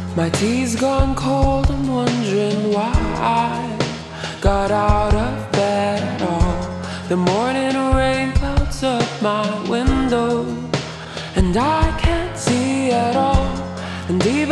My tea's gone cold, I'm wondering why I got out of bed at all. The morning rain clouds up my window, and I can't see at all.